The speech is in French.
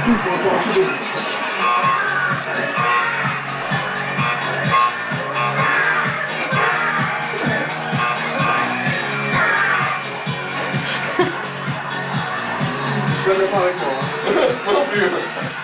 Ils vont se voir tous deux. Je suis pas d'accord avec moi. Hein. Moi non plus.